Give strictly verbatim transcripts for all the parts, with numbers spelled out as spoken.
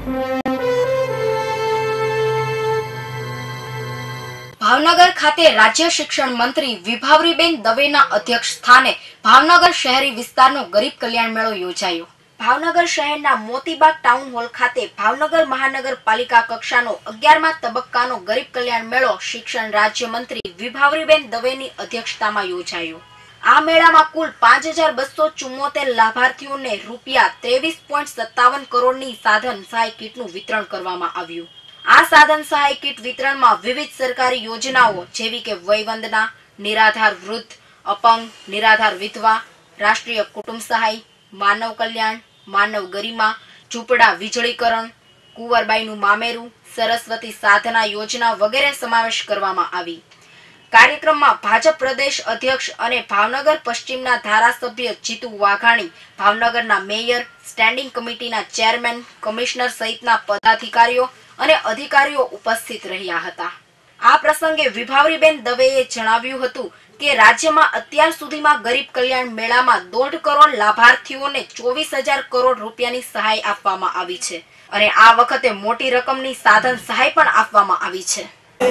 ભાવનગર ખાતે રાજ્ય શિક્ષણ મંત્રી વિભાવરીબેન દવેના અધ્યક્ષ સ્થાને ભાવનગર શહેરી વિસ્તારનો ગરીબ કલ્યાણ મેળો યોજાયો। ભાવનગર શહેરના મોતીબાગ ટાઉન હોલ ખાતે ભાવનગર મહાનગરપાલિકા કક્ષાનો અગિયારમા તબક્કાનો ગરીબ કલ્યાણ મેળો શિક્ષણ રાજ્ય મંત્રી વિભાવરીબેન દવેની અધ્યક્ષતામાં યોજાયો। આ મેળામાં કુલ પાંચ હજાર બસો ચુમ્મોતેર લાભાર્થીઓને રૂપિયા ત્રેવીસ પોઈન્ટ સત્તાવન કરોડની સાધન સહાય કીટનું વિતરણ કરવામાં આવ્યું। આ સાધન સહાય કીટ વિતરણમાં વિવિધ સરકારી યોજનાઓ જેવી કે વયવંદના, નિરાધાર વૃદ્ધ, અપંગ, નિરાધાર વિધવા, રાષ્ટ્રીય કુટુંબ સહાય, માનવ કલ્યાણ, માનવ ગરિમા, ઝૂંપડા વીજળીકરણ, કુંવરબાઈનું મામેરું, સરસ્વતી સાધના યોજના વગેરે સમાવેશ કરવામાં આવી। કાર્યક્રમમાં ભાજપ પ્રદેશ અધ્યક્ષ અને ભાવનગર પશ્ચિમના ધારાસભ્ય જીતુ વાઘાણી, ભાવનગરના મેયર, સ્ટેન્ડિંગ કમિટીના ચેરમેન, કમિશનર સહિતના પદાધિકારીઓ અને અધિકારીઓ ઉપસ્થિત રહ્યા હતા। આ પ્રસંગે વિભાવરીબેન દવેએ જણાવ્યું હતું કે રાજ્યમાં અત્યાર સુધીમાં ગરીબ કલ્યાણ મેળામાં દોઢ કરોડ લાભાર્થીઓને ચોવીસ હજાર કરોડ રૂપિયાની સહાય આપવામાં આવી છે અને આ વખતે મોટી રકમની સાધન સહાય પણ આપવામાં આવી છે।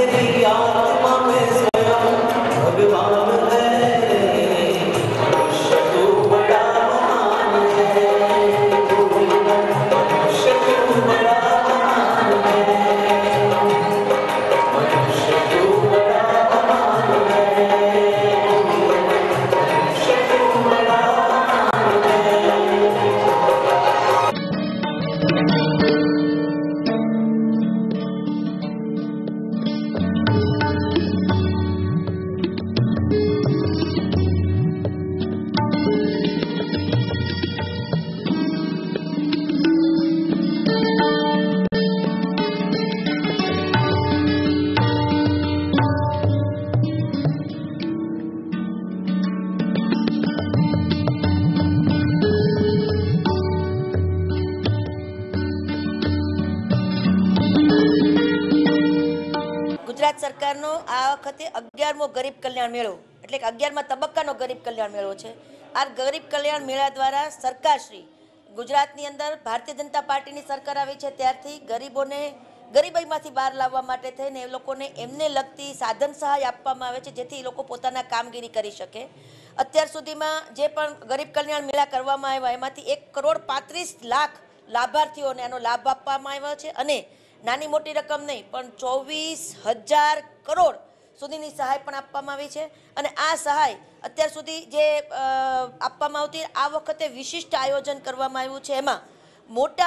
ગુજરાત સરકારનો આ વખતે અગિયારમો ગરીબ કલ્યાણ મેળો એટલે કે અગિયારમા તબક્કાનો ગરીબ કલ્યાણ મેળો છે। આ ગરીબ કલ્યાણ મેળા દ્વારા સરકારશ્રી ગુજરાતની અંદર ભારતીય જનતા પાર્ટીની સરકાર આવી છે ત્યારથી ગરીબોને ગરીબાઈમાંથી બહાર લાવવા માટે થઈને એ લોકોને એમને લગતી સાધન સહાય આપવામાં આવે છે જેથી એ લોકો પોતાના કામગીરી કરી શકે। અત્યાર સુધીમાં જે પણ ગરીબ કલ્યાણ મેળા કરવામાં આવ્યા એમાંથી એક કરોડ પાંત્રીસ લાખ લાભાર્થીઓને આનો લાભ આપવામાં આવ્યો છે અને નાની મોટી રકમ નહીં પણ ચોવીસ હજાર કરોડ સુધીની સહાય પણ આપવામાં આવી છે અને આ સહાય અત્યાર સુધી જે આપવામાં આવતી આ વખતે વિશિષ્ટ આયોજન કરવામાં આવ્યું છે। એમાં મોટા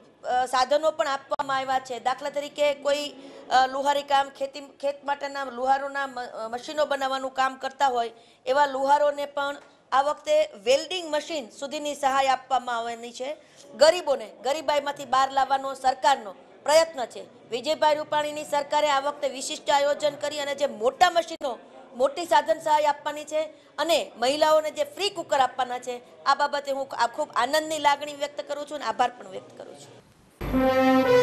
સાધનો પણ આપવામાં આવ્યા છે। દાખલા તરીકે કોઈ લુહારી કામ ખેતી ખેત માટેના લુહારોના મશીનો બનાવવાનું કામ કરતા હોય એવા લુહારોને પણ આ વખતે વેલ્ડિંગ મશીન સુધીની સહાય આપવામાં આવવાની છે। ગરીબોને ગરીબાઈમાંથી બહાર લાવવાનો સરકારનો પ્રયત્ન છે। વિજયભાઈ રૂપાણીની સરકારે આ વખતે વિશિષ્ટ આયોજન કરી અને જે મોટા મશીનો મોટી સાધન સહાય આપવાની છે અને મહિલાઓને જે ફ્રી કુકર આપવાના છે આ બાબતે હું ખૂબ આનંદની લાગણી વ્યક્ત કરું છું અને આભાર પણ વ્યક્ત કરું છું।